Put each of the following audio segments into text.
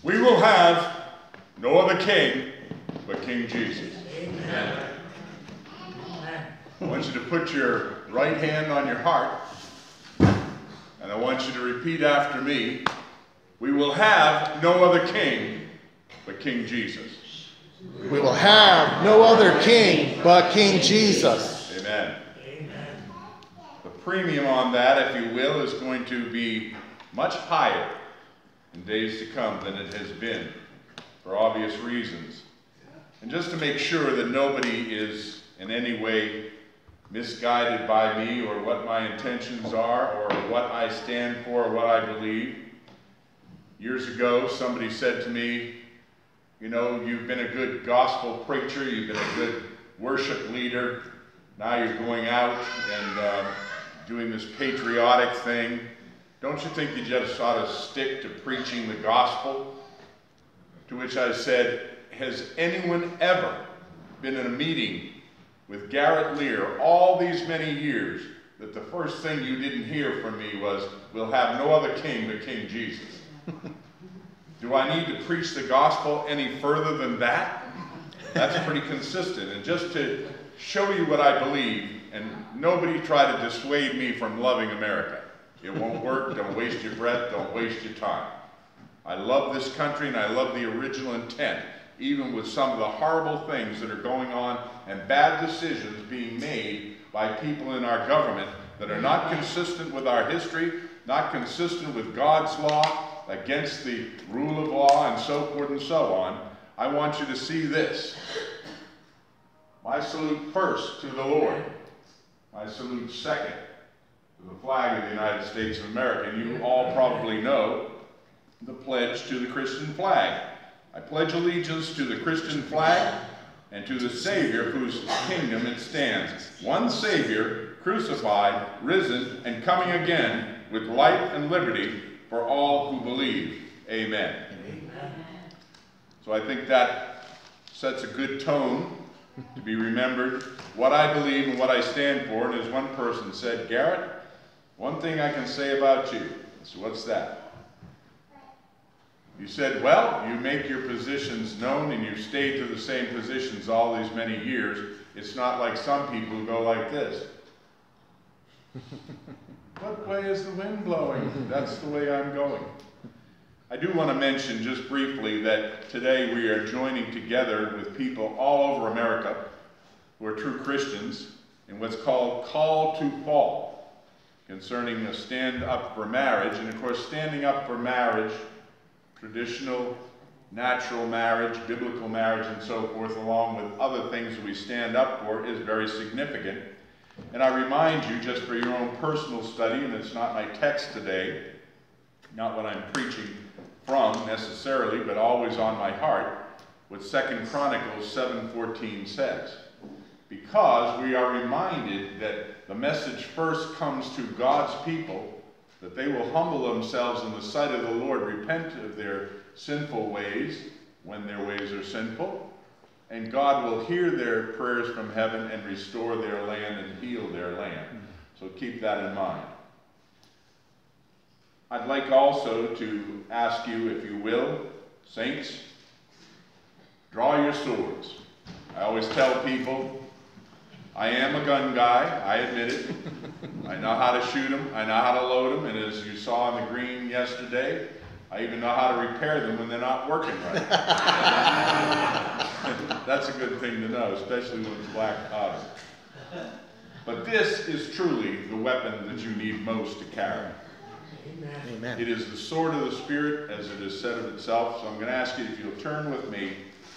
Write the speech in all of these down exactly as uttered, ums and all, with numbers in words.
We will have no other king but King Jesus. Amen. I want you to put your right hand on your heart, and I want you to repeat after me. We will have no other king but King Jesus. We will have no other king but King Jesus. Amen. Amen. The premium on that, if you will, is going to be much higher in days to come than it has been, for obvious reasons. And just to make sure that nobody is in any way misguided by me or what my intentions are or what I stand for or what I believe. Years ago, somebody said to me, you know, you've been a good gospel preacher, you've been a good worship leader, now you're going out and uh, doing this patriotic thing. Don't you think you just ought to stick to preaching the gospel? To which I said, has anyone ever been in a meeting with Garrett Lear all these many years that the first thing you didn't hear from me was, we'll have no other king but King Jesus? Do I need to preach the gospel any further than that? That's pretty consistent. And just to show you what I believe, and nobody try to dissuade me from loving America. It won't work. Don't waste your breath. Don't waste your time. I love this country and I love the original intent, even with some of the horrible things that are going on and bad decisions being made by people in our government that are not consistent with our history, not consistent with God's law, against the rule of law and so forth and so on. I want you to see this. My salute first to the Lord. My salute second to the flag of the United States of America. And you all probably know the pledge to the Christian flag. I pledge allegiance to the Christian flag and to the Savior whose kingdom it stands. One Savior, crucified, risen, and coming again with life and liberty for all who believe. Amen. Amen. So I think that sets a good tone to be remembered, what I believe and what I stand for. And as one person said, Garrett, one thing I can say about you. So what's that? You said, well, you make your positions known and you stayed to the same positions all these many years. It's not like some people who go like this. What way is the wind blowing? That's the way I'm going. I do want to mention just briefly that today we are joining together with people all over America who are true Christians in what's called Call to Fall, concerning a stand up for marriage. And of course, standing up for marriage, traditional, natural marriage, biblical marriage, and so forth, along with other things that we stand up for, is very significant. And I remind you, just for your own personal study, and it's not my text today, not what I'm preaching from necessarily, but always on my heart, what Second Chronicles seven fourteen says. Because we are reminded that the message first comes to God's people, that they will humble themselves in the sight of the Lord, repent of their sinful ways, when their ways are sinful, and God will hear their prayers from heaven and restore their land and heal their land. So keep that in mind. I'd like also to ask you, if you will, saints, draw your swords. I always tell people, I am a gun guy, I admit it. I know how to shoot them, I know how to load them, and as you saw on the green yesterday, I even know how to repair them when they're not working right. That's a good thing to know, especially when it's black powder. But this is truly the weapon that you need most to carry. Amen. Amen. It is the sword of the Spirit, as it is said of itself. So I'm going to ask you if you'll turn with me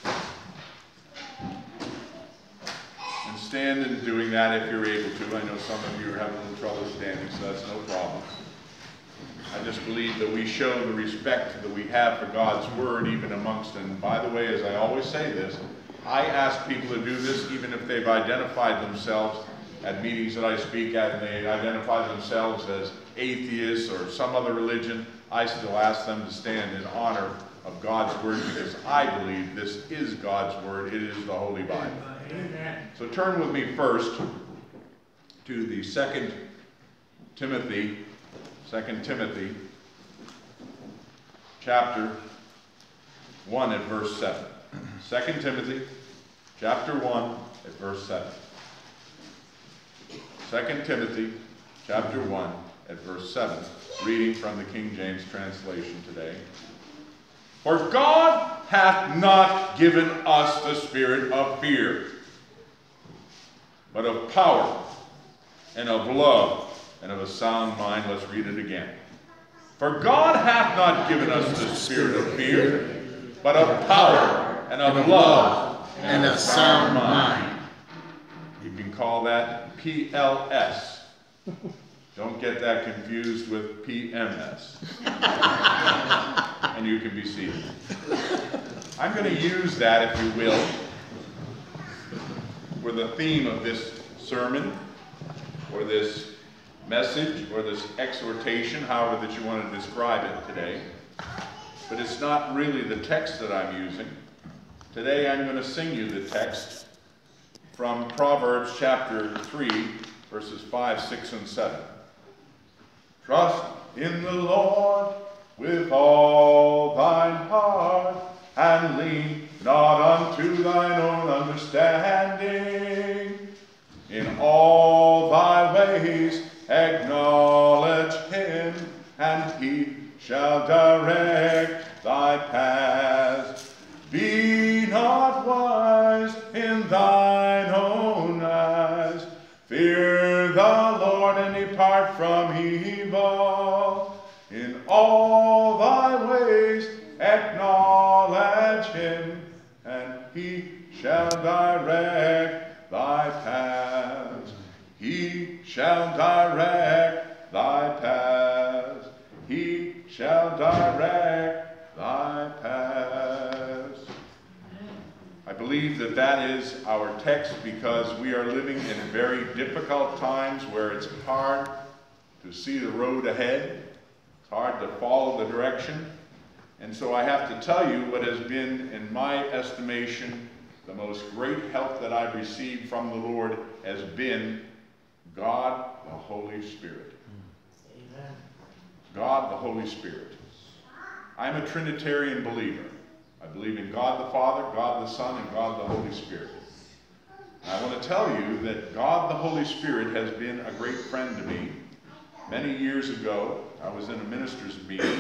and stand in doing that if you're able to. I know some of you are having a little trouble standing, so that's no problem. I just believe that we show the respect that we have for God's Word even amongst, and by the way, as I always say this, I ask people to do this even if they've identified themselves at meetings that I speak at and they identify themselves as atheists or some other religion. I still ask them to stand in honor of God's Word, because I believe this is God's Word. It is the Holy Bible. Amen. So turn with me first to the Second Timothy, Second Timothy, chapter one at verse seven. Second Timothy chapter one at verse seven. Second Timothy chapter one at verse seven, reading from the King James translation today. For God hath not given us the spirit of fear, but of power and of love and of a sound mind. Let's read it again. For God hath not given us the spirit of fear, but of power and of love and of a sound mind. You can call that P L S. Don't get that confused with P M S. And you can be seated. I'm going to use that, if you will, for the theme of this sermon, or this message, or this exhortation, however that you want to describe it today. But it's not really the text that I'm using. Today I'm going to sing you the text from Proverbs chapter three, verses five, six, and seven. Trust in the Lord with all thine heart, and lean not unto thine own understanding. In all thy ways acknowledge him, and he shall direct thy paths. Be not wise in thine own eyes. Fear the Lord and depart from evil. In all thy ways acknowledge him, and he shall direct thy paths. He shall direct thy paths. He shall direct thy paths. I believe that that is our text because we are living in very difficult times where it's hard to see the road ahead. It's hard to follow the direction. And so I have to tell you what has been, in my estimation, the most great help that I've received from the Lord has been God the Holy Spirit. Amen. God the Holy Spirit. I'm a Trinitarian believer. I believe in God the Father, God the Son, and God the Holy Spirit. And I want to tell you that God the Holy Spirit has been a great friend to me. Many years ago, I was in a minister's meeting,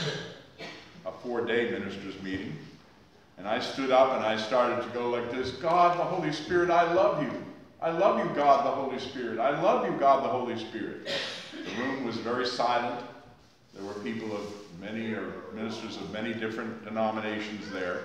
a four-day minister's meeting, and I stood up and I started to go like this: God the Holy Spirit, I love you. I love you, God the Holy Spirit. I love you, God the Holy Spirit. The room was very silent. There were people of many, or ministers of many different denominations there.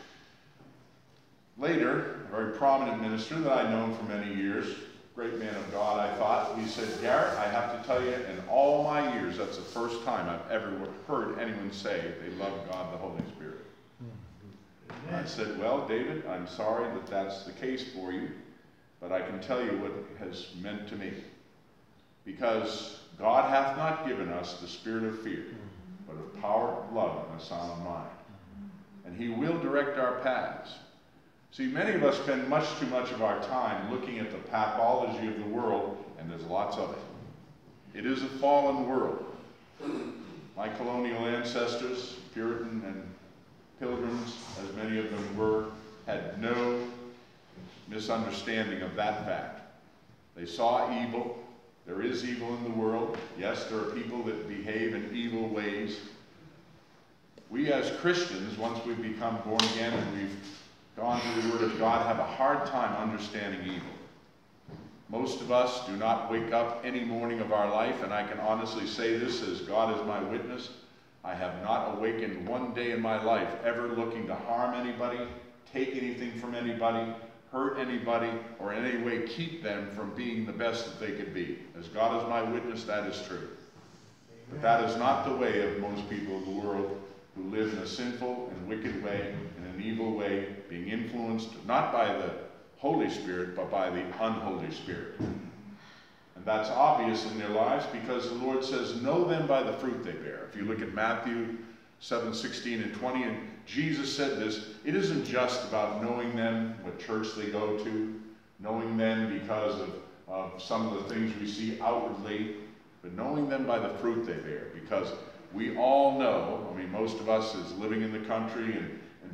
Later, a very prominent minister that I'd known for many years, great man of God, I thought, he said, Garrett, I have to tell you, in all my years, that's the first time I've ever heard anyone say they love God the Holy Spirit. And I said, well, David, I'm sorry that that's the case for you, but I can tell you what it has meant to me. Because God hath not given us the spirit of fear, but of power, love, and a sound mind. And he will direct our paths. See, many of us spend much too much of our time looking at the pathology of the world, and there's lots of it. It is a fallen world. My colonial ancestors, Puritan and Pilgrims, as many of them were, had no misunderstanding of that fact. They saw evil. There is evil in the world. Yes, there are people that behave in evil ways. We as Christians, once we've become born again and we've gone to the Word of God, have a hard time understanding evil. Most of us do not wake up any morning of our life, and I can honestly say this as God is my witness, I have not awakened one day in my life ever looking to harm anybody, take anything from anybody, hurt anybody, or in any way keep them from being the best that they could be. As God is my witness, that is true. But that is not the way of most people of the world who live in a sinful and wicked way, in an evil way, being influenced not by the Holy Spirit, but by the unholy Spirit. And that's obvious in their lives because the Lord says, know them by the fruit they bear. If you look at Matthew seven, sixteen, and twenty, and Jesus said this, it isn't just about knowing them, what church they go to, knowing them because of, of some of the things we see outwardly, but knowing them by the fruit they bear. Because we all know, I mean, most of us is living in the country and, and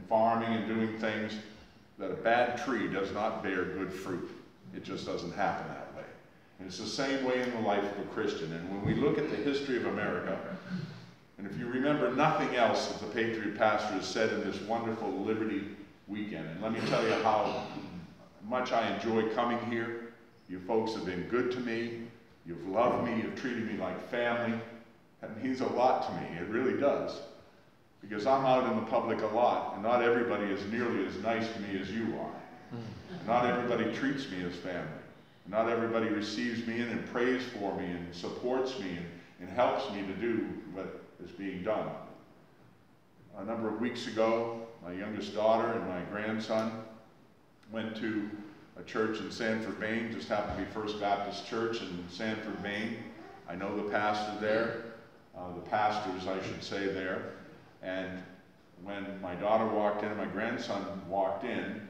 farming and doing things, that a bad tree does not bear good fruit. It just doesn't happen that way. And it's the same way in the life of a Christian. And when we look at the history of America, and if you remember nothing else that the Patriot Pastor has said in this wonderful Liberty weekend, and let me tell you how much I enjoy coming here. You folks have been good to me. You've loved me. You've treated me like family. That means a lot to me. It really does. Because I'm out in the public a lot, and not everybody is nearly as nice to me as you are. And not everybody treats me as family. And not everybody receives me in and prays for me and supports me and, and helps me to do what is being done. A number of weeks ago, my youngest daughter and my grandson went to a church in Sanford, Maine. Just happened to be First Baptist Church in Sanford, Maine. I know the pastor there, uh, the pastors, I should say, there. And when my daughter walked in and my grandson walked in,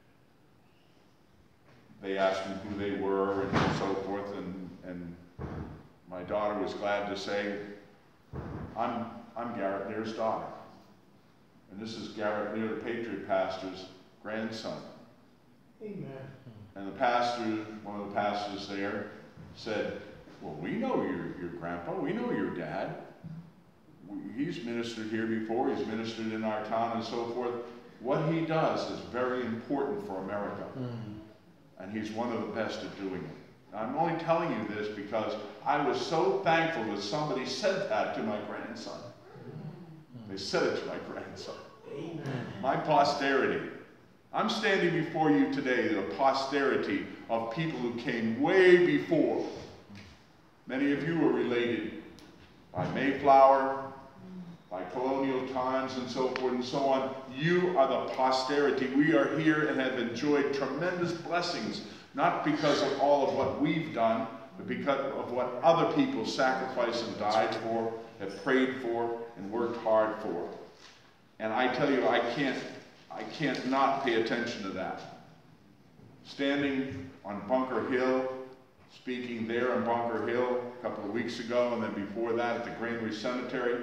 they asked them who they were and so forth, and, and my daughter was glad to say, I'm, I'm Garrett Lear's daughter. And this is Garrett Lear, the Patriot Pastor's grandson. Amen. And the pastor, one of the pastors there, said, well, we know your, your grandpa, we know your dad. He's ministered here before, he's ministered in our town and so forth. What he does is very important for America. Mm. And he's one of the best at doing it. I'm only telling you this because I was so thankful that somebody said that to my grandson. They said it to my grandson. Amen. My posterity. I'm standing before you today, the posterity of people who came way before. Many of you are related by Mayflower, by colonial times and so forth and so on. You are the posterity. We are here and have enjoyed tremendous blessings, not because of all of what we've done, but because of what other people sacrificed and died for, have prayed for, and worked hard for. And I tell you, I can't, I can't not pay attention to that. Standing on Bunker Hill, speaking there on Bunker Hill a couple of weeks ago, and then before that at the Granary Cemetery.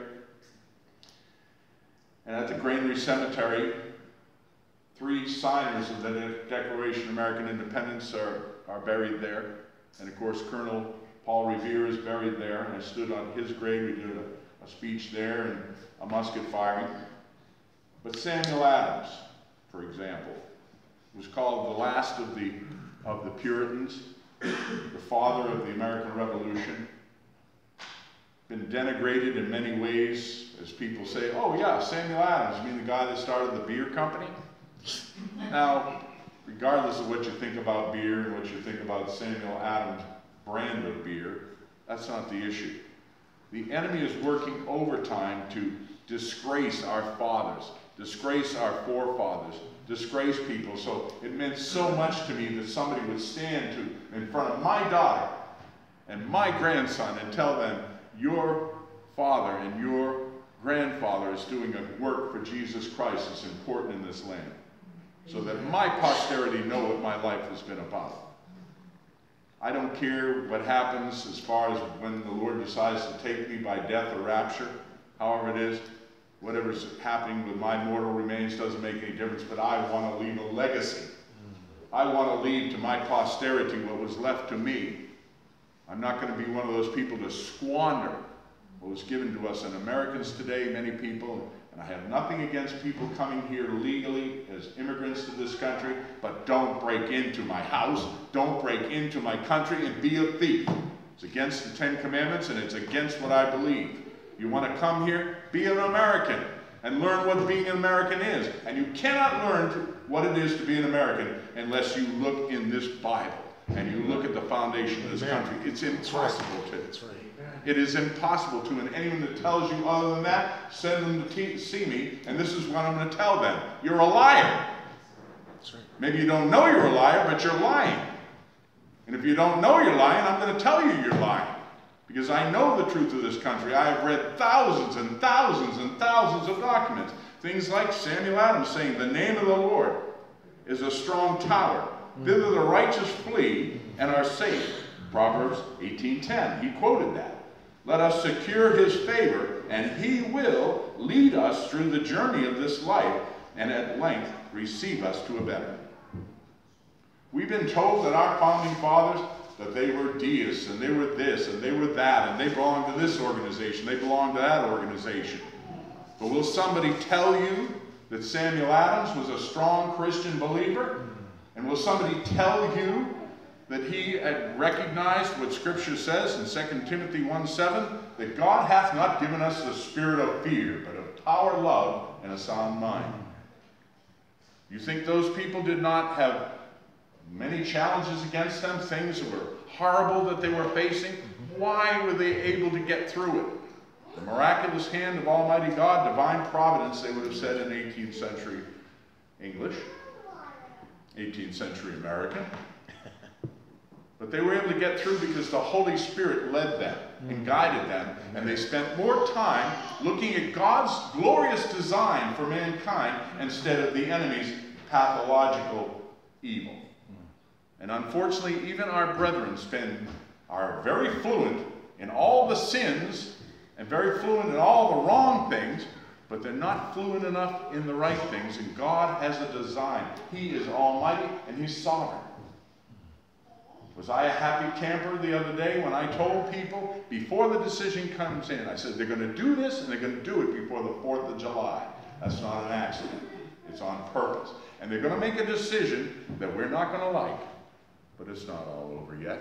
And at the Granary Cemetery, three signers of the Declaration of American Independence are, are buried there. And of course, Colonel Paul Revere is buried there. I stood on his grave. We did a, a speech there and a musket firing. But Samuel Adams, for example, was called the last of the, of the Puritans, the father of the American Revolution. Been denigrated in many ways, as people say, oh yeah, Samuel Adams, you mean the guy that started the beer company? Now, regardless of what you think about beer and what you think about Samuel Adams' brand of beer, that's not the issue. The enemy is working overtime to disgrace our fathers, disgrace our forefathers, disgrace people. So it meant so much to me that somebody would stand to in front of my daughter and my grandson and tell them, your father and your grandfather is doing a work for Jesus Christ that's important in this land. So that my posterity know what my life has been about. I don't care what happens as far as when the Lord decides to take me by death or rapture, however it is. Whatever's happening with my mortal remains doesn't make any difference, but I want to leave a legacy. I want to leave to my posterity what was left to me. I'm not going to be one of those people to squander what was given to us. And Americans today, many people, and I have nothing against people coming here legally as immigrants to this country, but don't break into my house, don't break into my country and be a thief. It's against the Ten Commandments and it's against what I believe. You want to come here, be an American and learn what being an American is. And you cannot learn what it is to be an American unless you look in this Bible and you look at the foundation of this country. It's impossible to. That's right. It is impossible to, and anyone that tells you other than that, send them to see me, and this is what I'm going to tell them. You're a liar. That's right. Maybe you don't know you're a liar, but you're lying. And if you don't know you're lying, I'm going to tell you you're lying. Because I know the truth of this country. I have read thousands and thousands and thousands of documents. Things like Samuel Adams saying, the name of the Lord is a strong tower. Thither the righteous flee and are safe. Proverbs eighteen ten. He quoted that. Let us secure his favor, and he will lead us through the journey of this life and at length receive us to a better. We've been told that our founding fathers, that they were deists, and they were this, and they were that, and they belonged to this organization, they belonged to that organization. But will somebody tell you that Samuel Adams was a strong Christian believer? And will somebody tell you that he had recognized what Scripture says in Second Timothy one seven, that God hath not given us the spirit of fear, but of power, love, and a sound mind? You think those people did not have many challenges against them, things that were horrible that they were facing? Why were they able to get through it? The miraculous hand of Almighty God, divine providence, they would have said in eighteenth century English, eighteenth century American. But they were able to get through because the Holy Spirit led them and guided them, and they spent more time looking at God's glorious design for mankind instead of the enemy's pathological evil. And unfortunately, even our brethren spend, are very fluent in all the sins and very fluent in all the wrong things, but they're not fluent enough in the right things, and God has a design. He is almighty and He's sovereign. Was I a happy camper the other day when I told people before the decision comes in, I said they're going to do this and they're going to do it before the fourth of July. That's not an accident. It's on purpose. And they're going to make a decision that we're not going to like, but it's not all over yet.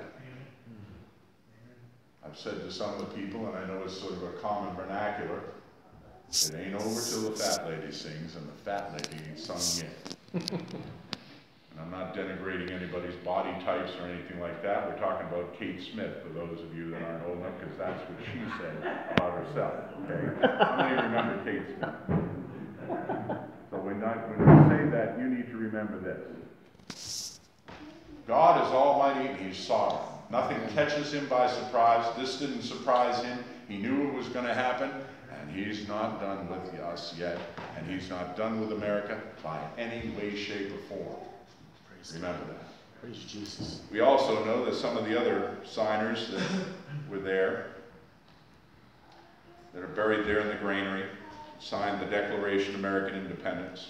I've said to some of the people, and I know it's sort of a common vernacular, it ain't over till the fat lady sings, and the fat lady ain't sung yet. And I'm not denigrating anybody's body types or anything like that. We're talking about Kate Smith, for those of you that aren't old enough, because that's what she said about herself, okay? How many remember Kate Smith? So when, I, when we say that, you need to remember this. God is almighty and He's sovereign. Nothing catches Him by surprise. This didn't surprise Him. He knew it was going to happen, and He's not done with us yet, and He's not done with America by any way, shape, or form. Remember that. Praise Jesus. We also know that some of the other signers that were there, that are buried there in the granary, signed the Declaration of American Independence.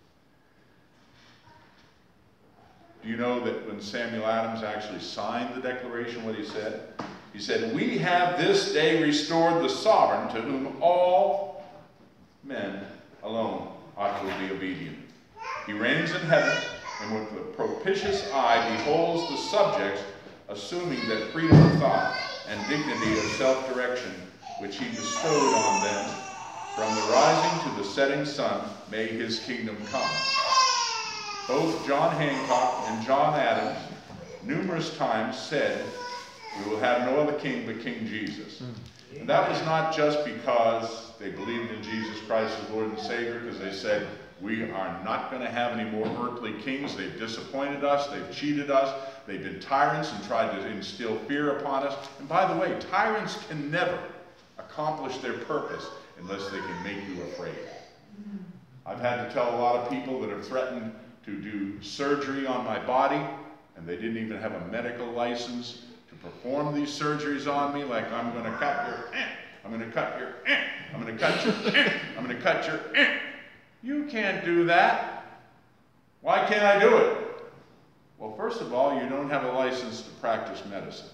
Do you know that when Samuel Adams actually signed the Declaration, what he said? He said, "We have this day restored the sovereign to whom all men alone ought to be obedient. He reigns in heaven, and with a propitious eye beholds the subjects, assuming that freedom of thought and dignity of self-direction which He bestowed on them, from the rising to the setting sun, may His kingdom come." Both John Hancock and John Adams numerous times said, "We will have no other king but King Jesus." And that was not just because they believed in Jesus Christ as Lord and Savior, because they said, we are not going to have any more earthly kings. They've disappointed us. They've cheated us. They've been tyrants and tried to instill fear upon us. And by the way, tyrants can never accomplish their purpose unless they can make you afraid. I've had to tell a lot of people that have threatened to do surgery on my body, and they didn't even have a medical license to perform these surgeries on me, like I'm going to cut your, eh, I'm going to cut your, eh, I'm going to cut your, eh, I'm going to cut your, eh. You can't do that. Why can't I do it? Well, first of all, you don't have a license to practice medicine.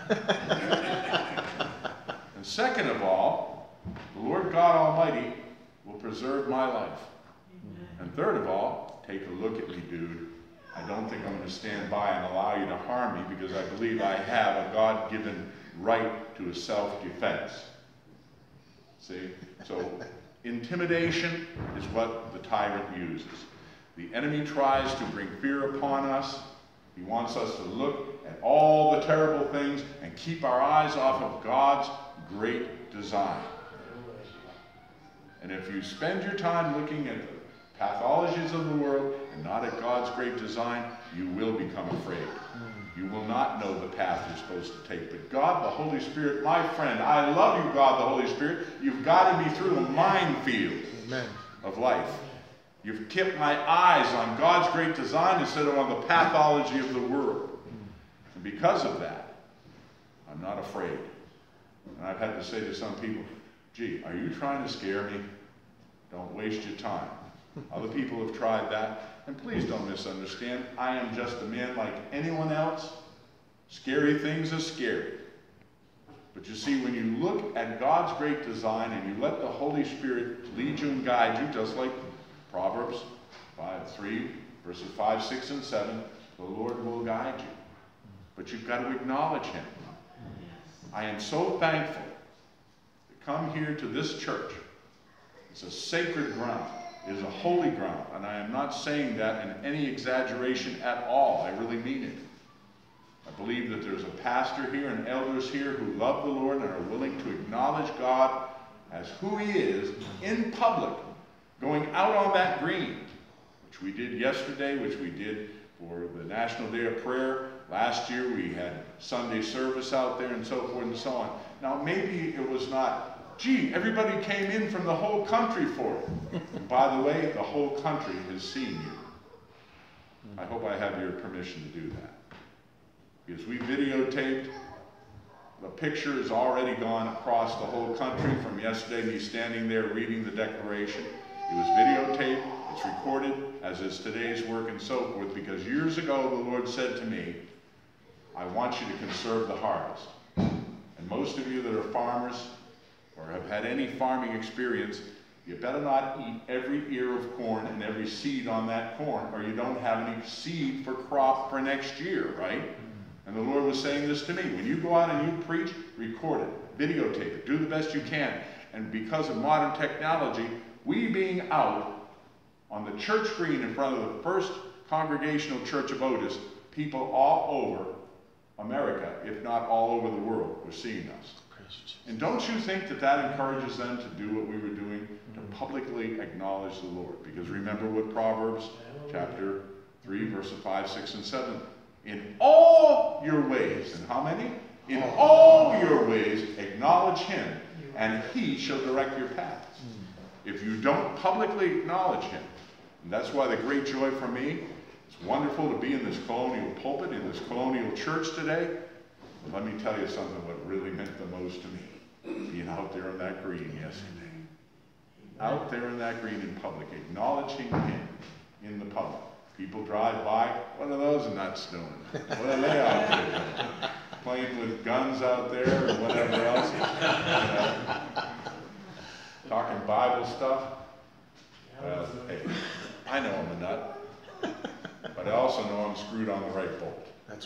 And second of all, the Lord God Almighty will preserve my life. And third of all, take a look at me, dude. I don't think I'm going to stand by and allow you to harm me, because I believe I have a God-given right to a self-defense. See? So intimidation is what the tyrant uses. The enemy tries to bring fear upon us. He wants us to look at all the terrible things and keep our eyes off of God's great design. And if you spend your time looking at the pathologies of the world and not at God's great design, you will become afraid. You will not know the path you're supposed to take. But God, the Holy Spirit, my friend, I love you, God, the Holy Spirit. You've guided me through the minefield Amen. Of life. You've kept my eyes on God's great design instead of on the pathology of the world. And because of that, I'm not afraid. And I've had to say to some people, gee, are you trying to scare me? Don't waste your time. Other people have tried that. And please don't misunderstand. I am just a man like anyone else. Scary things are scary. But you see, when you look at God's great design and you let the Holy Spirit lead you and guide you, just like Proverbs five, three, verses five, six, and seven, the Lord will guide you. But you've got to acknowledge Him. I am so thankful to come here to this church. It's a sacred ground. It is a holy ground. And I am not saying that in any exaggeration at all. I really mean it. I believe that there's a pastor here and elders here who love the Lord and are willing to acknowledge God as who He is in public, going out on that green, which we did yesterday, which we did for the National Day of Prayer. Last year we had Sunday service out there and so forth and so on. Now maybe it was not, gee, everybody came in from the whole country for it. And by the way, the whole country has seen you. I hope I have your permission to do that. Because we videotaped, the picture has already gone across the whole country from yesterday, me standing there reading the declaration. It was videotaped, it's recorded, as is today's work and so forth, because years ago the Lord said to me, I want you to conserve the harvest. And most of you that are farmers or have had any farming experience, you better not eat every ear of corn and every seed on that corn, or you don't have any seed for crop for next year, right? And the Lord was saying this to me. When you go out and you preach, record it, videotape it, do the best you can. And because of modern technology, we being out on the church green in front of the First Congregational Church of Otis, people all over America, if not all over the world, were seeing us. And don't you think that that encourages them to do what we were doing, to publicly acknowledge the Lord? Because remember what Proverbs chapter three, verses five, six, and seven. In all your ways, and how many? In all your ways, acknowledge Him, and He shall direct your paths. If you don't publicly acknowledge Him, and that's why the great joy for me, it's wonderful to be in this colonial pulpit, in this colonial church today. But let me tell you something, what really meant the most to me, being out there in that green yesterday. Out there in that green in public, acknowledging Him in the public. People drive by, what are those nuts doing? What are they out there doing? Playing with guns out there or whatever else. You know, talking Bible stuff. Well, hey, I know I'm a nut, but I also know I'm screwed on the right bolt. That's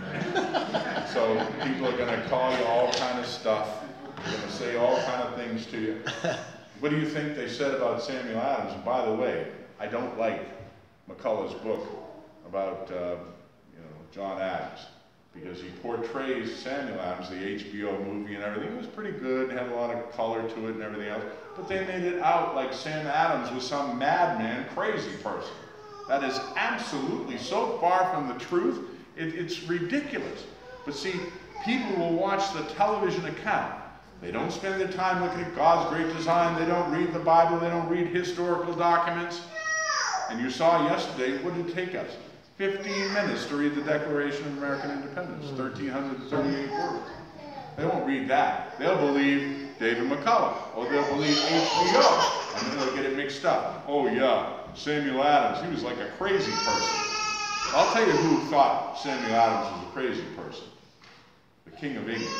right. So people are going to call you all kind of stuff. They're going to say all kind of things to you. What do you think they said about Samuel Adams? And by the way, I don't like McCullough's book about uh, you know, John Adams, because he portrays Samuel Adams, the H B O movie and everything. It was pretty good, had a lot of color to it and everything else, but they made it out like Sam Adams was some madman, crazy person. That is absolutely so far from the truth, it, it's ridiculous. But see, people will watch the television account. They don't spend their time looking at God's great design, they don't read the Bible, they don't read historical documents. And you saw yesterday, what did it take us? fifteen minutes to read the Declaration of American Independence, one thousand three hundred thirty-eight words. They won't read that. They'll believe David McCullough, or they'll believe H B O, and then they'll get it mixed up. Oh yeah, Samuel Adams, he was like a crazy person. I'll tell you who thought Samuel Adams was a crazy person. The King of England.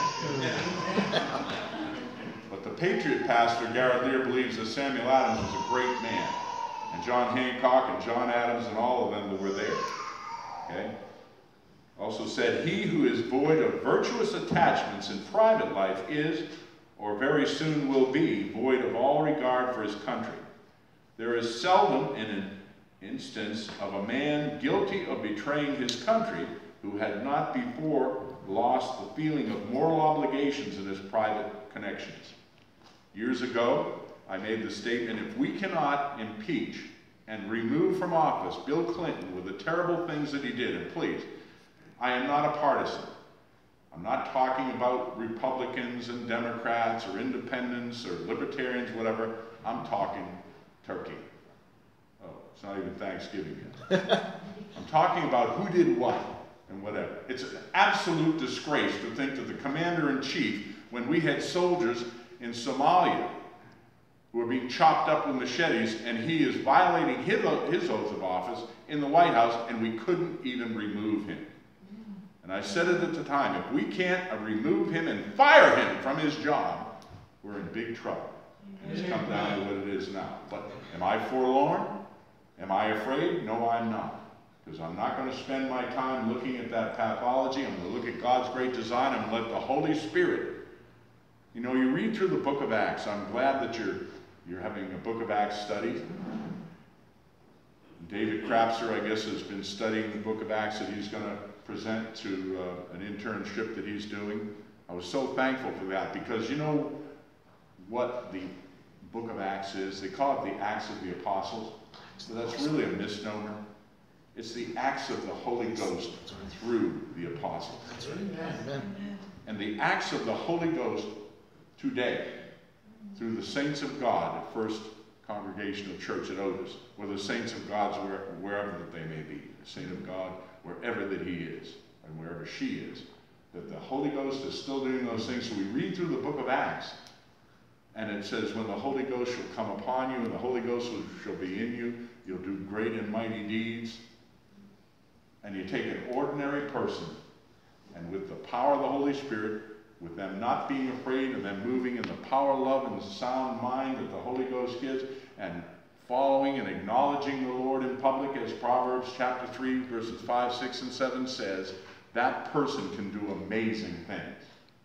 But the Patriot pastor, Garrett Lear, believes that Samuel Adams was a great man. And John Hancock and John Adams and all of them that were there. Okay? Also said, he who is void of virtuous attachments in private life is, or very soon will be, void of all regard for his country. There is seldom in an instance of a man guilty of betraying his country who had not before lost the feeling of moral obligations in his private connections. Years ago, I made the statement, if we cannot impeach and remove from office Bill Clinton with the terrible things that he did, and please, I am not a partisan. I'm not talking about Republicans and Democrats or independents or libertarians, whatever. I'm talking turkey. Oh, it's not even Thanksgiving yet. I'm talking about who did what and whatever. It's an absolute disgrace to think that the commander-in-chief, when we had soldiers in Somalia, who are being chopped up with machetes, and he is violating his, his oath of office in the White House, and we couldn't even remove him. And I said it at the time, if we can't remove him and fire him from his job, we're in big trouble. And it's come down to what it is now. But am I forlorn? Am I afraid? No, I'm not. Because I'm not going to spend my time looking at that pathology. I'm going to look at God's great design. I'm going to let the Holy Spirit, you know, you read through the book of Acts. I'm glad that you're, you're having a book of Acts study. David Krapser, I guess, has been studying the book of Acts that he's going to present to uh, an internship that he's doing. I was so thankful for that, because you know what the book of Acts is? They call it the Acts of the Apostles, but that's really a misnomer. It's the acts of the Holy Ghost through the apostles. That's right. Amen. And the acts of the Holy Ghost today through the saints of God at First Congregational Church at Otis, or the saints of God wherever that they may be, the saint of God wherever that he is, and wherever she is, that the Holy Ghost is still doing those things. So we read through the book of Acts, and it says, when the Holy Ghost shall come upon you, and the Holy Ghost shall be in you, you'll do great and mighty deeds. And you take an ordinary person, and with the power of the Holy Spirit, with them not being afraid, and them moving in the power, love, and sound mind that the Holy Ghost gives, and following and acknowledging the Lord in public, as Proverbs chapter three, verses five, six, and seven says, that person can do amazing things.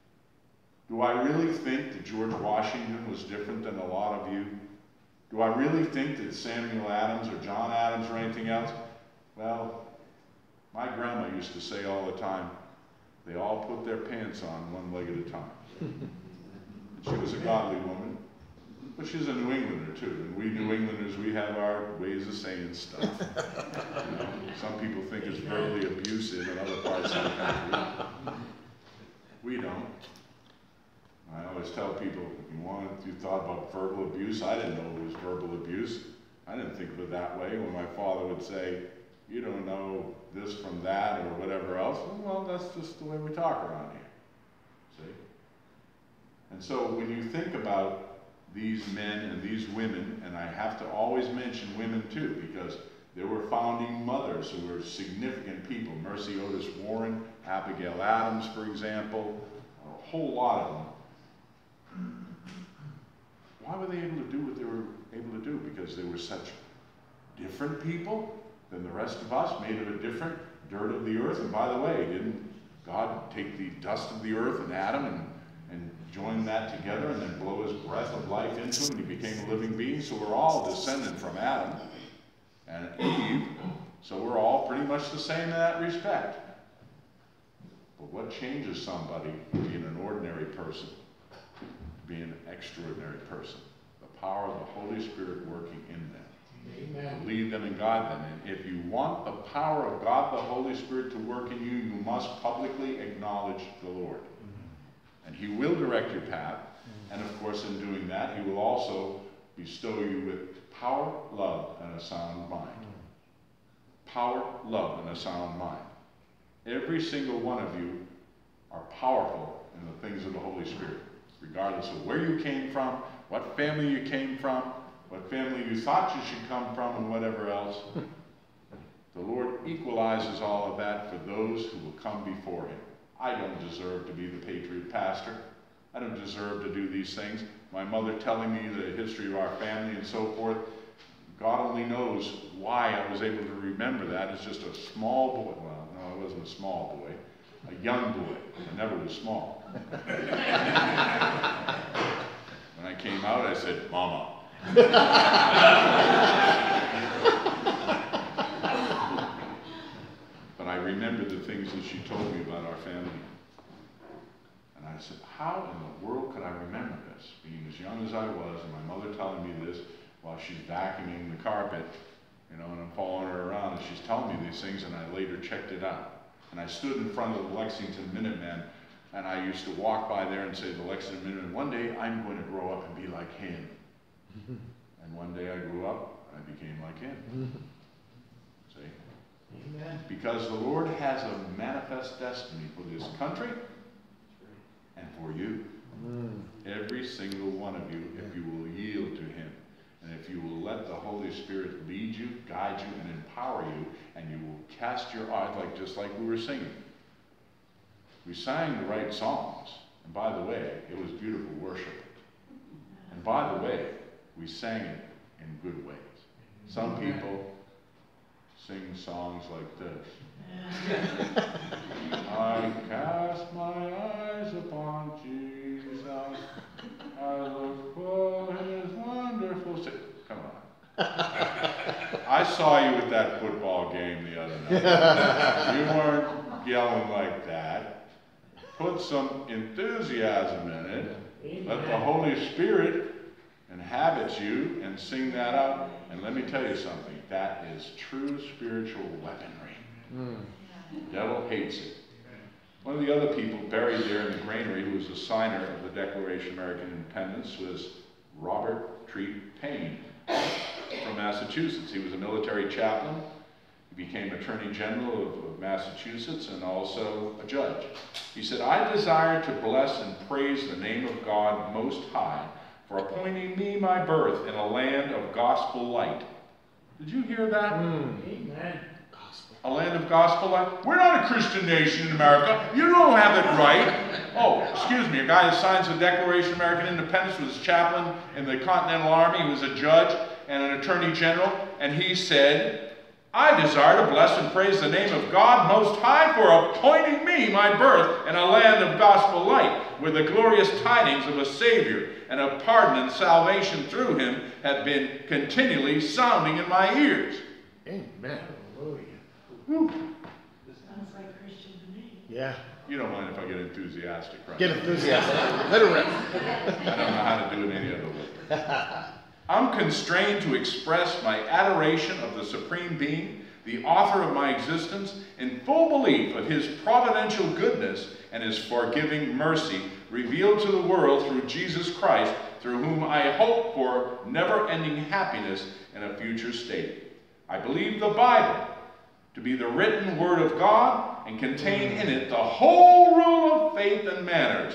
Do I really think that George Washington was different than a lot of you? Do I really think that Samuel Adams or John Adams or anything else? Well, my grandma used to say all the time, they all put their pants on one leg at a time. And she was a godly woman, but she's a New Englander too. And we New Englanders, we have our ways of saying stuff. You know, some people think it's verbally abusive in other parts of the country. We don't. I always tell people, if you wanted, if you thought about verbal abuse, I didn't know it was verbal abuse. I didn't think of it that way. When my father would say, you don't know this from that or whatever else, well, that's just the way we talk around here. See? And so when you think about these men and these women, and I have to always mention women too, because there were founding mothers who were significant people. Mercy Otis Warren, Abigail Adams, for example, a whole lot of them. Why were they able to do what they were able to do? Because they were such different people than the rest of us, made of a different dirt of the earth. And by the way, didn't God take the dust of the earth and Adam and, and join that together and then blow his breath of life into him and he became a living being? So we're all descended from Adam and Eve, so we're all pretty much the same in that respect. But what changes somebody being an ordinary person to being an extraordinary person? The power of the Holy Spirit working in them. Amen. To lead them and guide them. And if you want the power of God, the Holy Spirit, to work in you, you must publicly acknowledge the Lord. Mm-hmm. And he will direct your path. Mm-hmm. And of course, in doing that, he will also bestow you with power, love, and a sound mind. Mm-hmm. Power, love, and a sound mind. Every single one of you are powerful in the things of the Holy Spirit, regardless of where you came from, what family you came from, what family you thought you should come from, and whatever else. The Lord equalizes all of that for those who will come before him. I don't deserve to be the Patriot pastor. I don't deserve to do these things. My mother telling me the history of our family and so forth, God only knows why I was able to remember that. It's just a small boy. Well, no, I wasn't a small boy. A young boy. I never was small. When I came out, I said, Mama. But I remember the things that she told me about our family. And I said, how in the world could I remember this? Being as young as I was, and my mother telling me this while she's vacuuming the carpet, you know, and I'm following her around, and she's telling me these things, and I later checked it out. And I stood in front of the Lexington Minutemen, and I used to walk by there and say, the Lexington Minutemen, one day I'm going to grow up and be like him. And one day I grew up, I became like him. See? Amen. Because the Lord has a manifest destiny for this country and for you. Mm. Every single one of you, if you will yield to him Holy Spirit lead you, guide you, and empower you, and you will cast your eyes, like just like we were singing. We sang the right songs, and by the way, it was beautiful worship. And by the way, we sang it in good ways. Some people sing songs like this. I cast my eyes upon Jesus. I look for his wonderful... Come on. I saw you at that football game the other night. You weren't yelling like that. Put some enthusiasm in it. Amen. Let the Holy Spirit inhabit you and sing that out. And let me tell you something. That is true spiritual weaponry. Mm. The devil hates it. One of the other people buried there in the granary who was a signer of the Declaration of American Independence was Robert Treat Paine from Massachusetts. He was a military chaplain. He became Attorney General of, of Massachusetts and also a judge. He said, I desire to bless and praise the name of God Most High for appointing me my birth in a land of gospel light. Did you hear that? Mm. Amen. A land of gospel light? We're not a Christian nation in America. You don't have it right. Oh, excuse me, a guy who signs the Declaration of American Independence was a chaplain in the Continental Army. He was a judge and an attorney general. And he said, I desire to bless and praise the name of God Most High for appointing me my birth in a land of gospel light, where the glorious tidings of a Savior and of pardon and salvation through him have been continually sounding in my ears. Amen. Hallelujah. Woo. Sounds like Christian to me. Yeah. You don't mind if I get enthusiastic, right? Get enthusiastic. Let it rip. I don't know how to do it any other way. I'm constrained to express my adoration of the Supreme Being, the author of my existence, in full belief of his providential goodness and his forgiving mercy revealed to the world through Jesus Christ, through whom I hope for never-ending happiness in a future state. I believe the Bible to be the written word of God and contain in it the whole rule of faith and manners.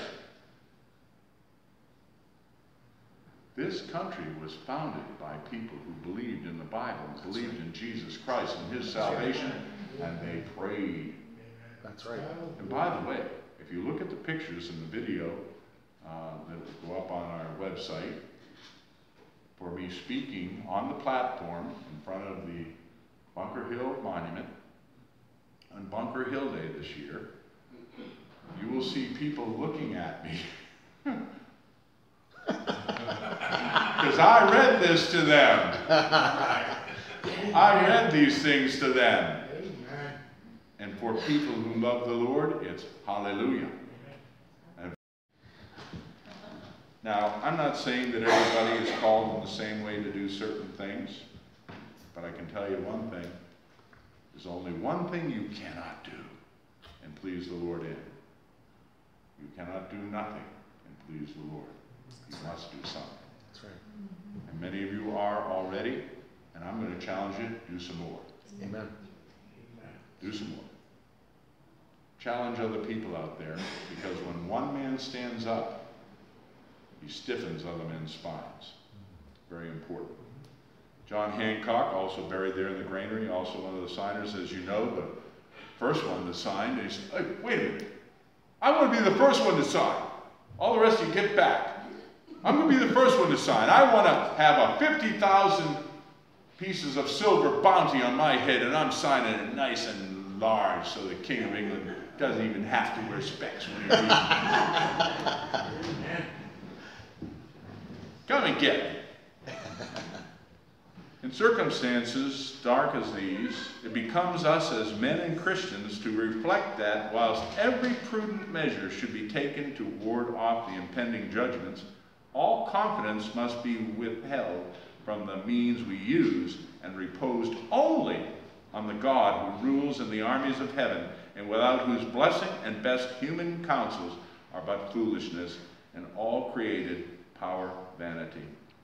This country was founded by people who believed in the Bible, and believed in Jesus Christ and his salvation, and they prayed. That's right. And by the way, if you look at the pictures in the video uh, that will go up on our website, for me speaking on the platform in front of the Bunker Hill Monument on Bunker Hill Day this year, you will see people looking at me. Because I read this to them. I read these things to them. And for people who love the Lord, it's hallelujah. And now, I'm not saying that everybody is called in the same way to do certain things, but I can tell you one thing. There's only one thing you cannot do and please the Lord in. You cannot do nothing and please the Lord. You must do something. That's right. And many of you are already, and I'm going to challenge you, do some more. Amen. Do some more. Challenge other people out there, because when one man stands up, he stiffens other men's spines. Very important. John Hancock, also buried there in the granary, also one of the signers, as you know, the first one to sign. He said, hey, wait a minute. I want to be the first one to sign. All the rest of you get back. I'm going to be the first one to sign. I want to have a fifty thousand pieces of silver bounty on my head, and I'm signing it nice and large so the King of England doesn't even have to wear specs when he reads it. Come and get me. In circumstances dark as these, it becomes us as men and Christians to reflect that whilst every prudent measure should be taken to ward off the impending judgments, all confidence must be withheld from the means we use and reposed only on the God who rules in the armies of heaven, and without whose blessing and best human counsels are but foolishness, and all created power vanity.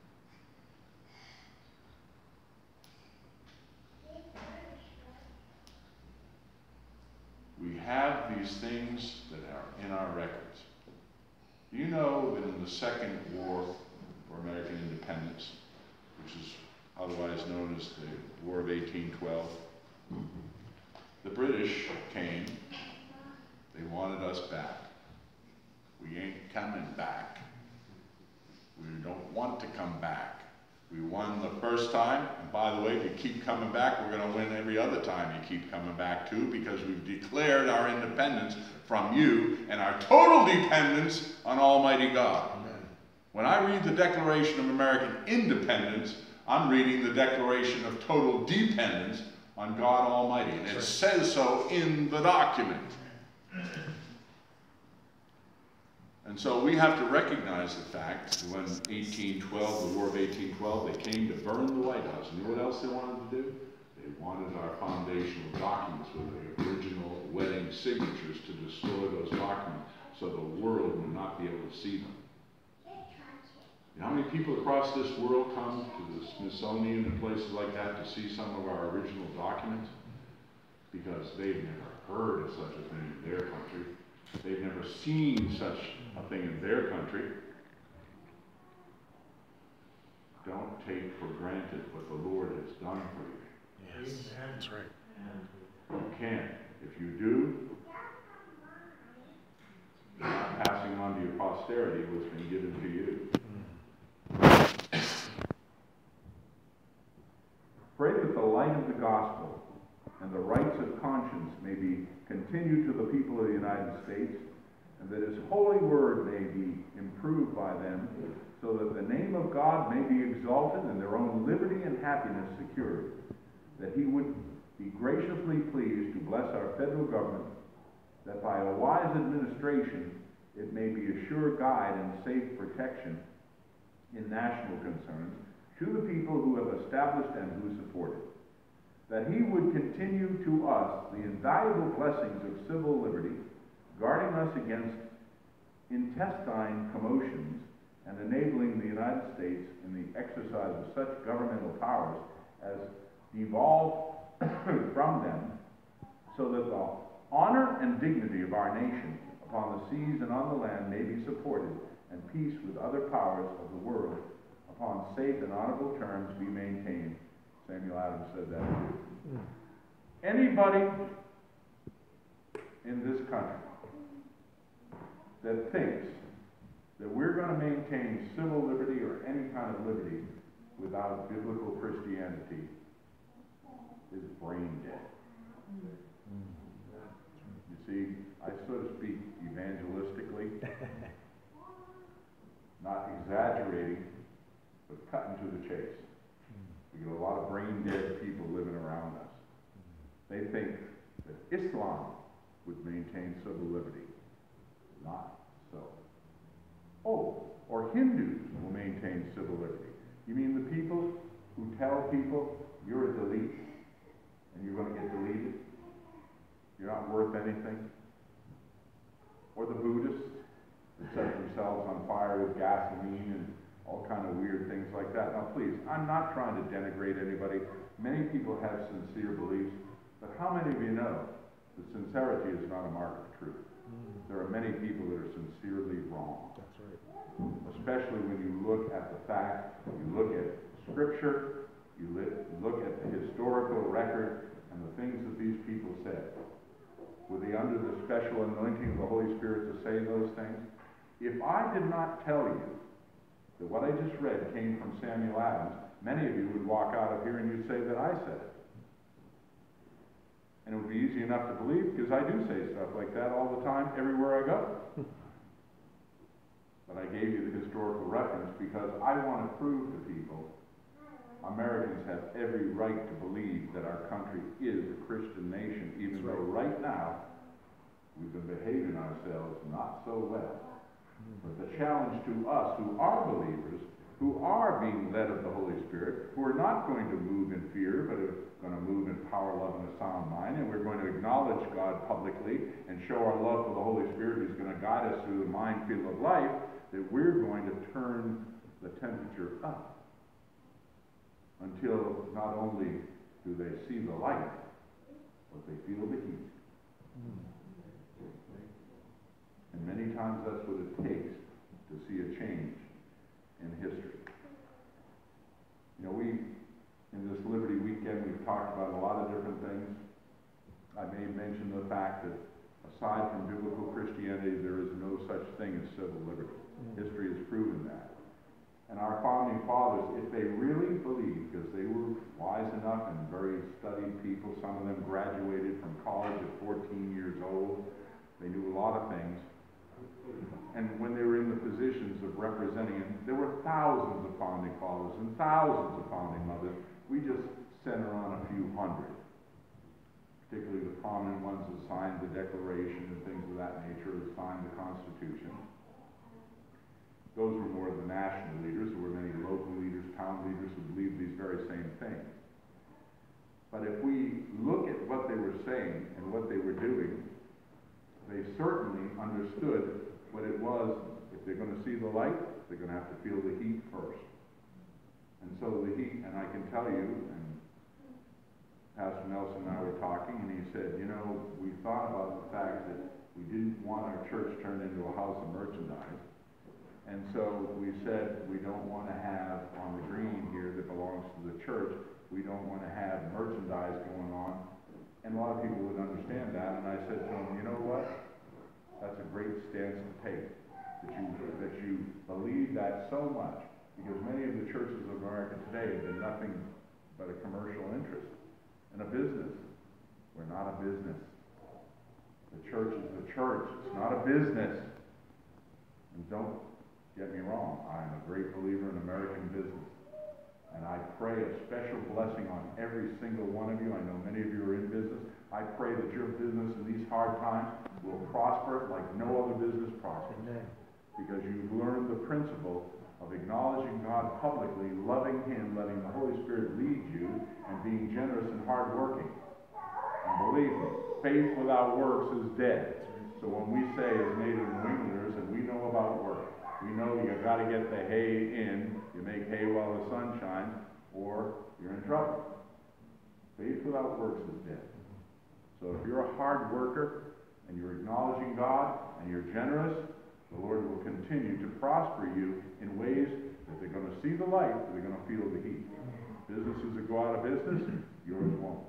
We have these things that are in our records. You know that in the Second War for American Independence, which is how otherwise known as the War of eighteen twelve. The British came, they wanted us back. We ain't coming back. We don't want to come back. We won the first time, and by the way, if you keep coming back, we're going to win every other time you keep coming back too, because we've declared our independence from you and our total dependence on Almighty God. Amen. When I read the Declaration of American Independence, I'm reading the Declaration of Total Dependence on God Almighty, and it says so in the document. And so we have to recognize the fact that when eighteen twelve, the War of eighteen twelve, they came to burn the White House. You know what else they wanted to do? They wanted our foundational documents with the original wedding signatures to destroy those documents so the world would not be able to see them. You know how many people across this world come to the Smithsonian and places like that to see some of our original documents? Because they've never heard of such a thing in their country. They've never seen such a thing in their country. Don't take for granted what the Lord has done for you. Yes, that's right. You can't. If you do, you're not passing on to your posterity what's been given to you. Pray that the light of the gospel and the rights of conscience may be continued to the people of the United States, and that his holy word may be improved by them, so that the name of God may be exalted and their own liberty and happiness secured, that he would be graciously pleased to bless our federal government, that by a wise administration it may be a sure guide and safe protection in national concerns to the people who have established and who support it, that he would continue to us the invaluable blessings of civil liberty, guarding us against intestine commotions and enabling the United States in the exercise of such governmental powers as devolve from them, so that the honor and dignity of our nation upon the seas and on the land may be supported, and peace with other powers of the world upon safe and honorable terms be maintained. Samuel Adams said that too. Anybody in this country that thinks that we're going to maintain civil liberty or any kind of liberty without biblical Christianity is brain dead. You see, I so to speak evangelistically, not exaggerating, but cutting to the chase. We get a lot of brain dead people living around us. They think that Islam would maintain civil liberty. Not so. Oh, or Hindus will maintain civil liberty. You mean the people who tell people you're a delete and you're going to get deleted? You're not worth anything? Or the Buddhists that set themselves on fire with gasoline and all kind of weird things like that. Now please, I'm not trying to denigrate anybody. Many people have sincere beliefs, but how many of you know that sincerity is not a mark of truth? There are many people that are sincerely wrong. That's right. Especially when you look at the fact, you look at Scripture, you look at the historical record and the things that these people said. Were they under the special anointing of the Holy Spirit to say those things? If I did not tell you that what I just read came from Samuel Adams, many of you would walk out of here and you'd say that I said it. And it would be easy enough to believe, because I do say stuff like that all the time, everywhere I go. But I gave you the historical reference because I want to prove to people Americans have every right to believe that our country is a Christian nation, even though right now we've been behaving ourselves not so well. But the challenge to us who are believers, who are being led of the Holy Spirit, who are not going to move in fear, but are going to move in power, love, and a sound mind, and we're going to acknowledge God publicly and show our love for the Holy Spirit who's going to guide us through the minefield of life, that we're going to turn the temperature up until not only do they see the light, but they feel the heat. And many times that's what it takes to see a change in history. You know, we again, we've talked about a lot of different things. I may mention the fact that aside from biblical Christianity, there is no such thing as civil liberty. Mm-hmm. History has proven that. And our founding fathers, if they really believed, because they were wise enough and very studied people, some of them graduated from college at fourteen years old, they knew a lot of things. And when they were in the positions of representing, and there were thousands of founding fathers and thousands of founding mothers, we just center on a few hundred. Particularly the prominent ones that signed the Declaration and things of that nature, that signed the Constitution. Those were more of the national leaders. There were many local leaders, town leaders who believed these very same things. But if we look at what they were saying and what they were doing, they certainly understood what it was. If they're going to see the light, they're going to have to feel the heat first. And so the heat, and I can tell you, and Pastor Nelson and I were talking, and he said, you know, we thought about the fact that we didn't want our church turned into a house of merchandise. And so we said, we don't want to have on the green here that belongs to the church, we don't want to have merchandise going on. And a lot of people would understand that. And I said to them, you know what? That's a great stance to take. That you, that you believe that so much. Because many of the churches of America today have been nothing but a commercial interest and a business. We're not a business. The church is the church. It's not a business. And don't get me wrong, I'm a great believer in American business. And I pray a special blessing on every single one of you. I know many of you are in business. I pray that your business in these hard times will prosper like no other business prospers. Amen. Because you've learned the principle of acknowledging God publicly, loving Him, letting the Holy Spirit lead you, and being generous and hardworking. And believe me, faith without works is dead. So when we say as Native New Englanders, and we know about work, we know you've got to get the hay in. You make hay while the sun shines, or you're in trouble. Faith without works is dead. So if you're a hard worker, and you're acknowledging God, and you're generous, the Lord will continue to prosper you in ways that they're going to see the light, they're going to feel the heat. Businesses that go out of business, yours won't.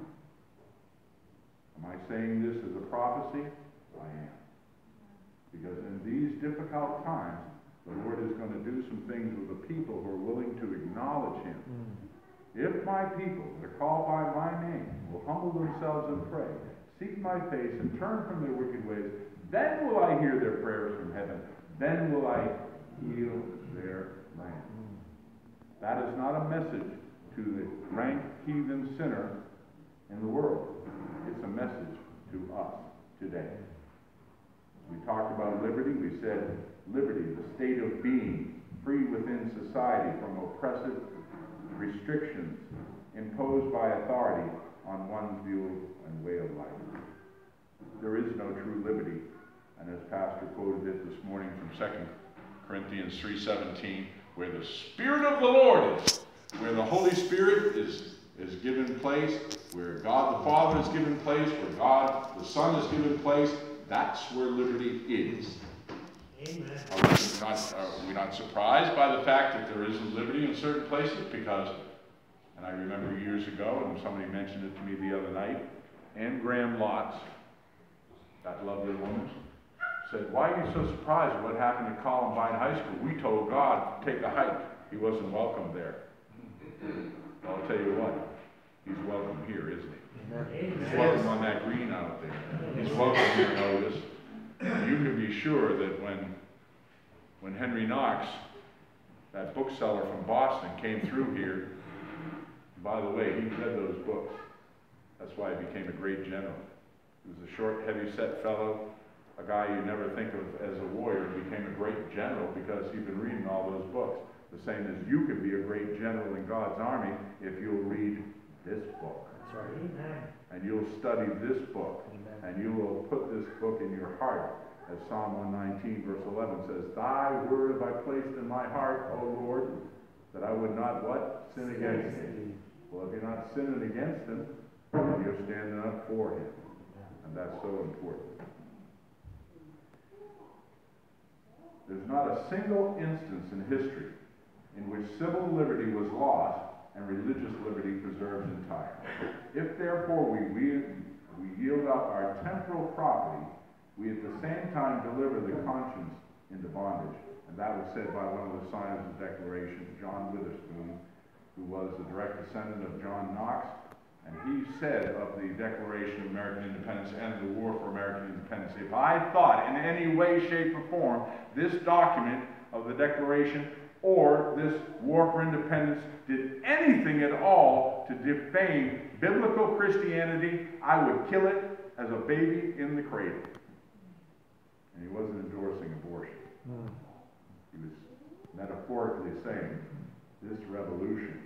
Am I saying this as a prophecy? I am. Because in these difficult times, the Lord is going to do some things with the people who are willing to acknowledge Him. Mm. If my people that are called by my name will humble themselves and pray, seek my face, and turn from their wicked ways, then will I hear their prayers from heaven. Then will I heal their land. Mm. That is not a message to the rank heathen sinner in the world. It's a message to us today. We talked about liberty. We said liberty, the state of being, free within society from oppressive restrictions imposed by authority on one's view and way of life. There is no true liberty. And as Pastor quoted it this morning from Second Corinthians three seventeen, where the Spirit of the Lord is, where the Holy Spirit is, is given place, where God the Father is given place, where God the Son is given place, that's where liberty is. Amen. Are we not, are we not surprised by the fact that there isn't liberty in certain places? Because, and I remember years ago, and somebody mentioned it to me the other night, Anne Graham Lotz, that lovely woman, said, why are you so surprised at what happened at Columbine High School? We told God to take a hike. He wasn't welcome there. Well, I'll tell you what, He's welcome here, isn't He? Amen. He's welcome on that green out there. He's welcome here, notice. You can be sure that when, when Henry Knox, that bookseller from Boston, came through here, by the way, he read those books. That's why he became a great general. He was a short, heavy-set fellow, a guy you never think of as a warrior, became a great general because he'd been reading all those books. The same as you can be a great general in God's army if you'll read this book. That's right. Amen. And you'll study this book. Amen. And you will put this book in your heart. As Psalm one nineteen verse eleven says, Thy word have I placed in my heart, O Lord, that I would not what? Sin against Thee. Well, if you're not sinning against Him, then you're standing up for Him. And that's so important. There's not a single instance in history in which civil liberty was lost and religious liberty preserved entire. If therefore we, we, we yield up our temporal property, we at the same time deliver the conscience into bondage. And that was said by one of the signers of the Declaration, John Witherspoon, who was the direct descendant of John Knox. And he said of the Declaration of American Independence and the War for American Independence, if I thought in any way, shape, or form this document of the Declaration or this War for Independence did anything at all to defame biblical Christianity, I would kill it as a baby in the cradle. And he wasn't endorsing abortion. Mm. He was metaphorically saying, this revolution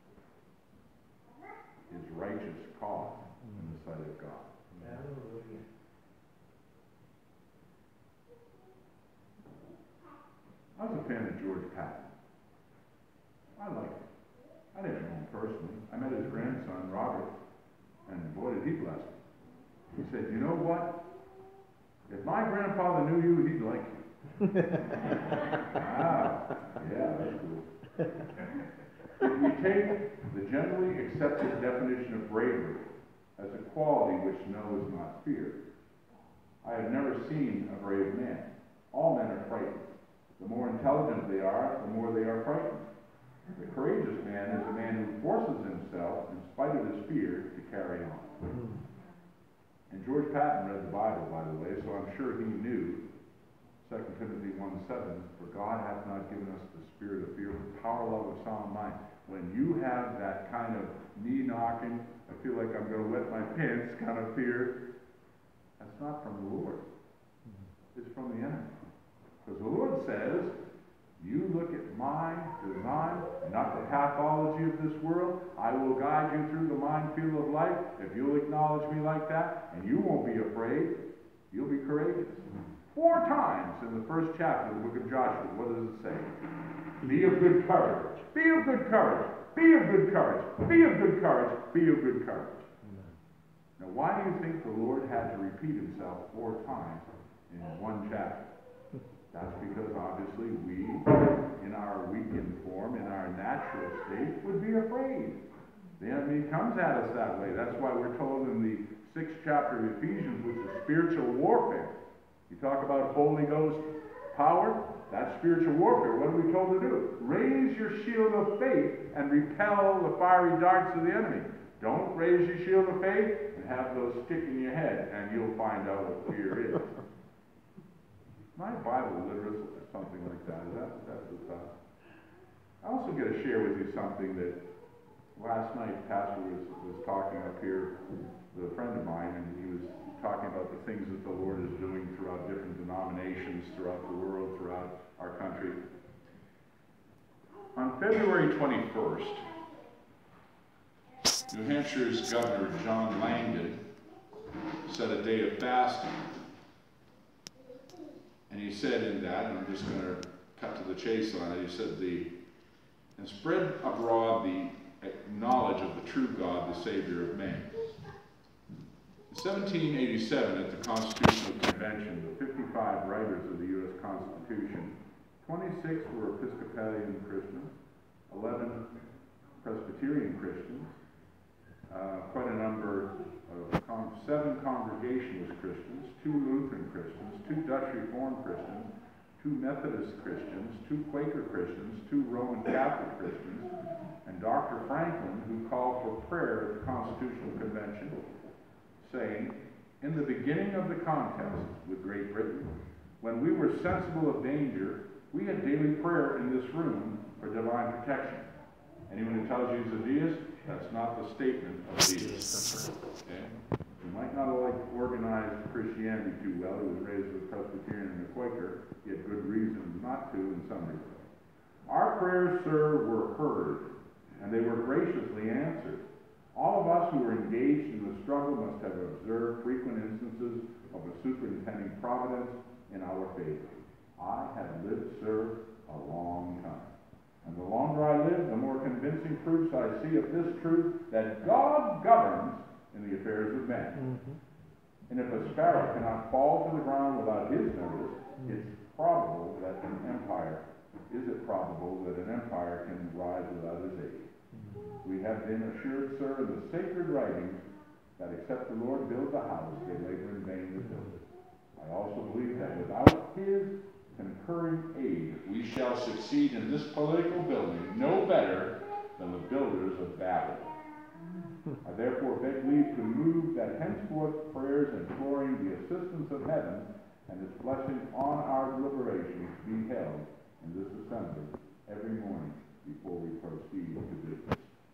is righteous cause in the sight of God. Hallelujah. I was a fan of George Patton. I liked him. I didn't know him personally. I met his grandson, Robert, and boy, did he bless me. He said, you know what? If my grandfather knew you, he'd like you. Ah, yeah, that's cool. If we take the generally accepted definition of bravery as a quality which knows not fear, I have never seen a brave man. All men are frightened. The more intelligent they are, the more they are frightened. The courageous man is a man who forces himself, in spite of his fear, to carry on. And George Patton read the Bible, by the way, so I'm sure he knew Second Timothy one seven, for God hath not given us the spirit of fear, but power, love, of sound mind. When you have that kind of knee-knocking, I feel like I'm going to wet my pants kind of fear, that's not from the Lord. It's from the enemy. Because the Lord says, you look at my design, not the pathology of this world. I will guide you through the minefield of life. If you'll acknowledge me like that, and you won't be afraid, you'll be courageous. Four times in the first chapter of the book of Joshua, what does it say? Be of good courage. Be of good courage. Be of good courage. Be of good courage. Be of good courage. Now, why do you think the Lord had to repeat himself four times in one chapter? That's because obviously we, in our weakened form, in our natural state, would be afraid. The enemy comes at us that way. That's why we're told in the sixth chapter of Ephesians, which is spiritual warfare. You talk about Holy Ghost power, that's spiritual warfare. What are we told to do? Raise your shield of faith and repel the fiery darts of the enemy. Don't raise your shield of faith and have those stick in your head, and you'll find out what fear is. My Bible literally or something like that. Is that that's what's up? I also got to share with you something that last night Pastor was, was talking up here with a friend of mine, and he was talking about the things that the Lord is doing throughout different denominations, throughout the world, throughout our country. On February twenty-first, New Hampshire's Governor John Langdon set a day of fasting. And he said in that, and I'm just going to cut to the chase on it, he said, the, and spread abroad the knowledge of the true God, the Savior of man. In seventeen eighty-seven, at the Constitutional Convention, the fifty-five writers of the U S Constitution, twenty-six were Episcopalian Christians, eleven Presbyterian Christians, uh, quite a number of con seven Congregationalist Christians, two Lutheran Christians, two Dutch Reformed Christians, two Methodist Christians, two Quaker Christians, two Roman Catholic Christians, and Doctor Franklin, who called for prayer at the Constitutional Convention, saying, in the beginning of the contest with Great Britain, when we were sensible of danger, we had daily prayer in this room for divine protection. Anyone who tells you he's a deist, that's not the statement of a deist. Okay? You might not like organized Christianity too well. He was raised with a Presbyterian and a Quaker. He had good reason not to in some respects. Our prayers, sir, were heard, and they were graciously answered. All of us who were engaged in the struggle must have observed frequent instances of a superintending providence in our favor. I have lived, sir, a long time. And the longer I live, the more convincing proofs I see of this truth, that God governs in the affairs of men. Mm-hmm. And if a sparrow cannot fall to the ground without his notice, mm-hmm. it's probable that an empire, is it probable that an empire can rise without his aid? Mm-hmm. have been assured, sir, in the sacred writings, that except the Lord build the house, they labor in vain that build it. I also believe that without his concurring aid, we shall succeed in this political building no better than the builders of Babel. I therefore beg leave to move that henceforth prayers imploring the assistance of heaven and its blessing on our deliberations be held in this assembly every morning before we proceed to business.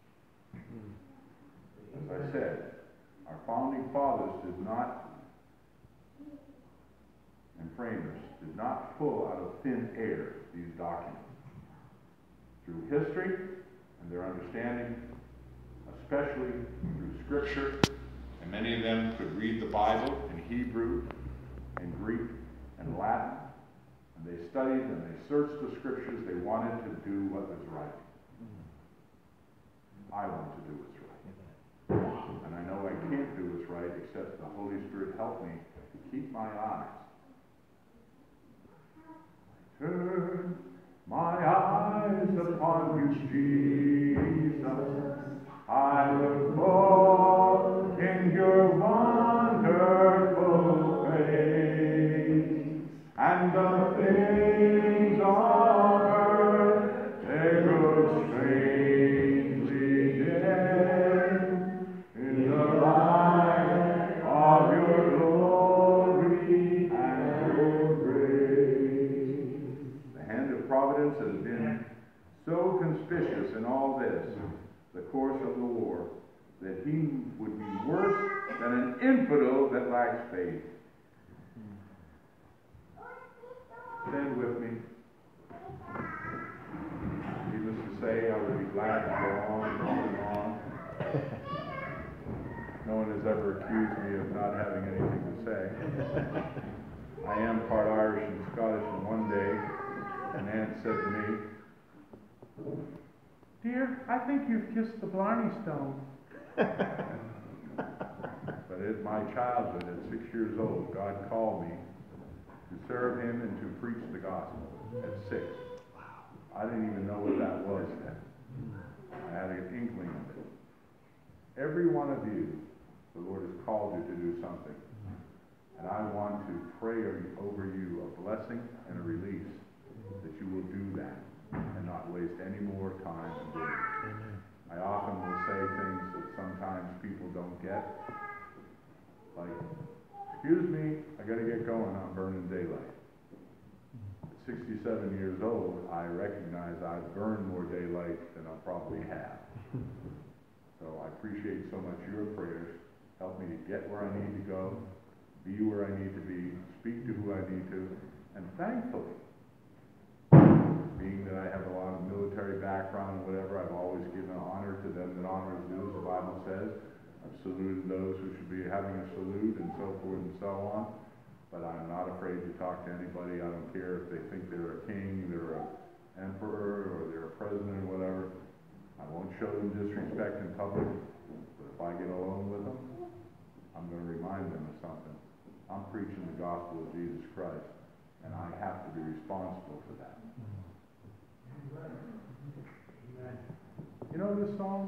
As I said, our founding fathers did not, and framers, did not pull out of thin air these documents. Through history and their understanding, especially through Scripture, and many of them could read the Bible in Hebrew and Greek and Latin, and they studied and they searched the Scriptures. They wanted to do what was right. I want to do what's right. And I know I can't do what's right except the Holy Spirit help me to keep my eyes. Turn my eyes upon you, Jesus. I look for in your wonderful face, and the things on earth, they grow strangely dim in the light of your glory and your grace. The hand of providence has been so conspicuous in all this, the course of the war, that he would be worse than an infidel that lacks faith. Stand with me. Needless to say, I would be glad to go on and on and on. No one has ever accused me of not having anything to say. I am part Irish and Scottish, and one day an aunt said to me, "Dear, I think you've kissed the Blarney Stone." But in my childhood, at six years old, God called me to serve him and to preach the gospel at six. I didn't even know what that was then. I had an inkling of it. Every one of you, the Lord has called you to do something. And I want to pray over you a blessing and a release that you will do that and not waste any more time in doing it. I often will say things that sometimes people don't get. Like, excuse me, I got to get going, I'm burning daylight. At sixty-seven years old, I recognize I've burned more daylight than I probably have. So I appreciate so much your prayers. Help me to get where I need to go, be where I need to be, speak to who I need to, and thankfully, being that I have a lot of military background and whatever, I've always given honor to them that honor is due, as the Bible says. I've saluted those who should be having a salute and so forth and so on. But I'm not afraid to talk to anybody. I don't care if they think they're a king, they're an emperor, or they're a president or whatever. I won't show them disrespect in public. But if I get alone with them, I'm going to remind them of something. I'm preaching the gospel of Jesus Christ, and I have to be responsible for that. You know this song?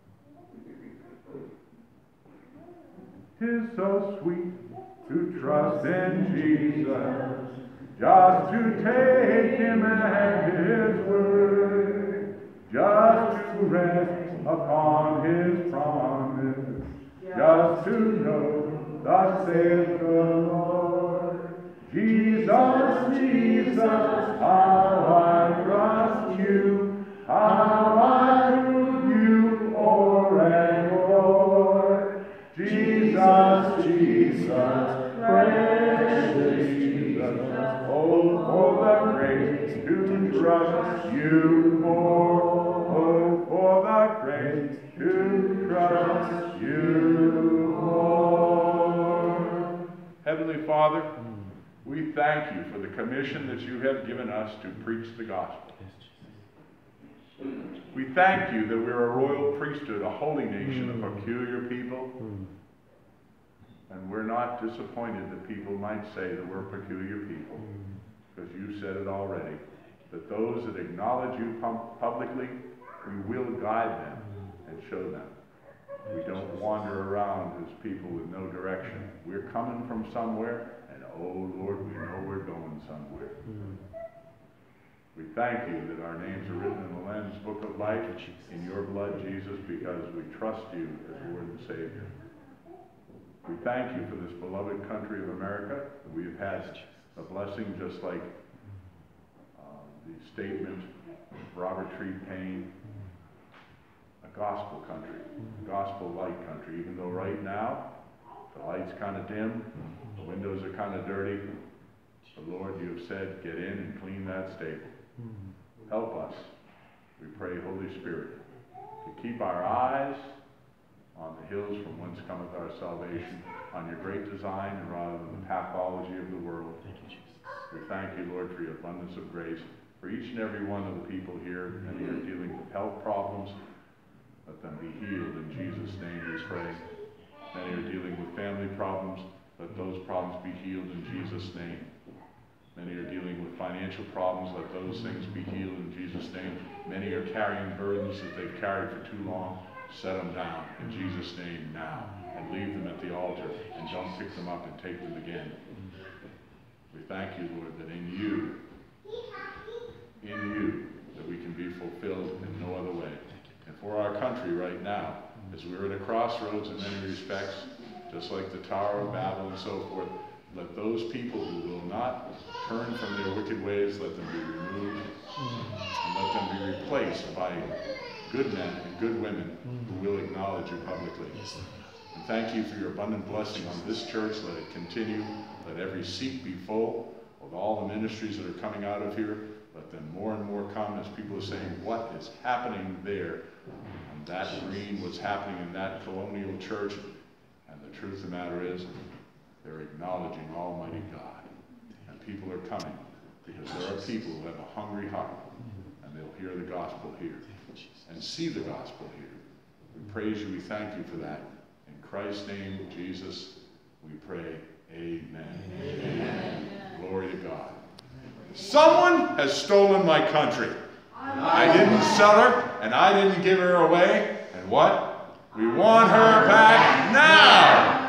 "'Tis so sweet to trust in Jesus, just to take him at his word, just to rest upon his promise, just to know thus saith the Lord. Jesus, Jesus, how I trust you, how I prove you o'er and o'er. Jesus, Jesus, precious Jesus, oh, for the grace to trust you more. Oh, for the grace to trust you more. Heavenly Father, we thank you for the commission that you have given us to preach the gospel. We thank you that we're a royal priesthood, a holy nation, a peculiar people. And we're not disappointed that people might say that we're peculiar people, because you said it already, that those that acknowledge you publicly, we will guide them and show them. We don't wander around as people with no direction. We're coming from somewhere, and oh Lord, we know we're going somewhere. We thank you that our names are written in the Lamb's Book of Life in your blood, Jesus, because we trust you as Lord and Savior. We thank you for this beloved country of America, that we have had a blessing just like uh, the statement of Robert Tree Payne, a gospel country, a gospel light country, even though right now the light's kind of dim, the windows are kind of dirty. But Lord, you have said, get in and clean that stable. Help us, we pray, Holy Spirit, to keep our eyes on the hills from whence cometh our salvation, on your great design rather than the pathology of the world. Thank you, Jesus. We thank you, Lord, for your abundance of grace. For each and every one of the people here, many are dealing with health problems, let them be healed in Jesus' name we pray. Many are dealing with family problems, let those problems be healed in Jesus' name. Many are dealing with financial problems, let those things be healed in Jesus' name. Many are carrying burdens that they've carried for too long. Set them down in Jesus' name now, and leave them at the altar, and don't pick them up and take them again. We thank you, Lord, that in you, in you, that we can be fulfilled in no other way. And for our country right now, as we're at a crossroads in many respects, just like the Tower of Babel and so forth, let those people who will not turn from their wicked ways, let them be removed, and let them be replaced by good men and good women who will acknowledge you publicly. And thank you for your abundant blessing on this church. Let it continue. Let every seat be full of all the ministries that are coming out of here. Let them more and more come as people are saying, what is happening there? And that green, what's happening in that colonial church. And the truth of the matter is, they're acknowledging Almighty God. And people are coming because there are people who have a hungry heart, and they'll hear the gospel here and see the gospel here. We praise you, we thank you for that. In Christ's name, Jesus, we pray, amen. Amen. Amen. Glory to God. Someone has stolen my country. I didn't sell her, and I didn't give her away. And what? We want her back now.